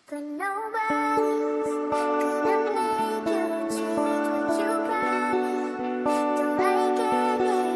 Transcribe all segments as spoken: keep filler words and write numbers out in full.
But nobody's gonna make you change what you promised. Don't like it.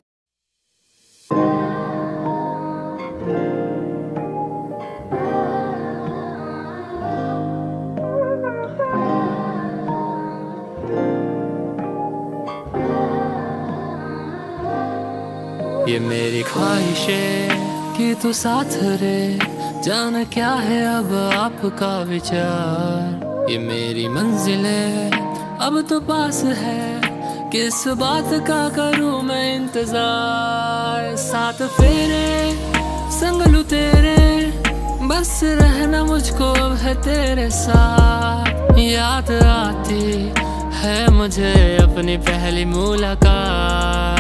ये मेरी ख्वाहिशें कि तू साथ रे, जान क्या है अब आपका विचार। ये मेरी मंजिलें अब तो पास है, किस बात का करूं मैं इंतजार। साथ फेरे संग लूं तेरे, बस रहना मुझको अब है तेरे साथ। याद आती है मुझे अपनी पहली मुलाकात।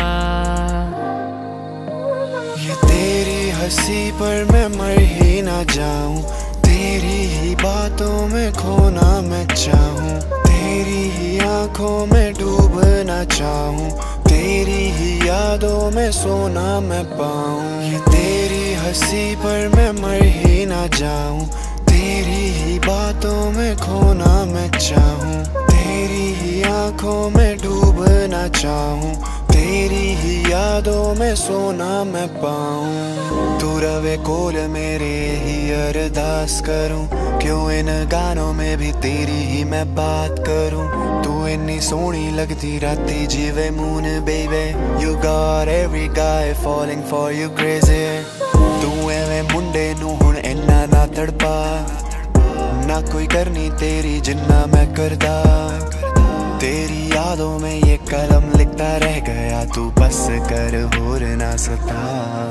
ये तेरी हंसी पर मैं मर ही ना जाऊं, तेरी ही बातों में खोना मैं चाहूं, तेरी ही आंखों में डूबना चाहूं, तेरी ही यादों में सोना मैं पाऊं। ये तेरी हंसी पर मैं मर ही ना जाऊं, तेरी ही बातों में खोना मैं चाहूं, तेरी ही आंखों में डूबना चाहूं, तेरी ही यादों में सोना मैं पाऊं। तू रवे कोल मेरे ही अरदास करूं, क्यों इन गानों में भी तेरी ही मैं बात करूं। तू इन्नी सोहनी लगती राती जीवे मून बेबे, you got every guy falling for you crazy। तू एवें मुंडे नू हुण इन्ना ना तड़पा, ना कोई करनी तेरी जिन्ना मैं करदा। तेरी यादों में ये कलम लिखता रह गया, तू बस कर होर ना सता।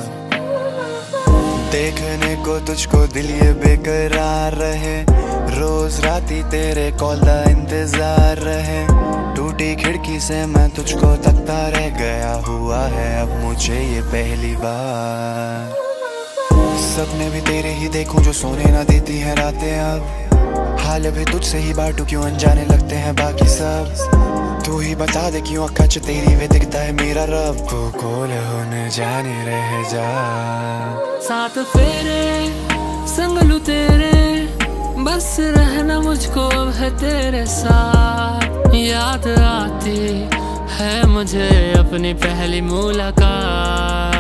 देखने को तुझको दिल ये बेकरार रहे, रोज राती तेरे कॉल का इंतजार रहे। टूटी खिड़की से मैं तुझको तकता रह गया, हुआ है अब मुझे ये पहली बार। सपने भी तेरे ही देखूं जो सोने ना देती है रातें अब, हाल भी तुझसे ही बांटू क्यों अनजाने लगते हैं बाकी सब। तू ही बता दे क्यों अक्का च तेरी वे दिखता है मेरा रब, तू कोल होने जाने रह जा। साथ फेरे संग लूं तेरे, बस रहना मुझको अब है तेरे साथ। याद आती है मुझे अपनी पहली मुलाकात।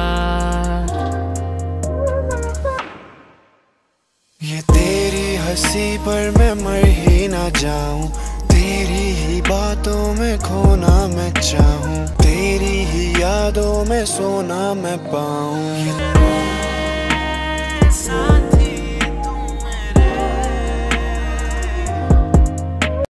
ये तेरी हंसी पर मैं मर ही ना जाऊं, तेरी ही बातों में खोना मैं चाहूं, तेरी ही यादों में सोना मैं पाऊं।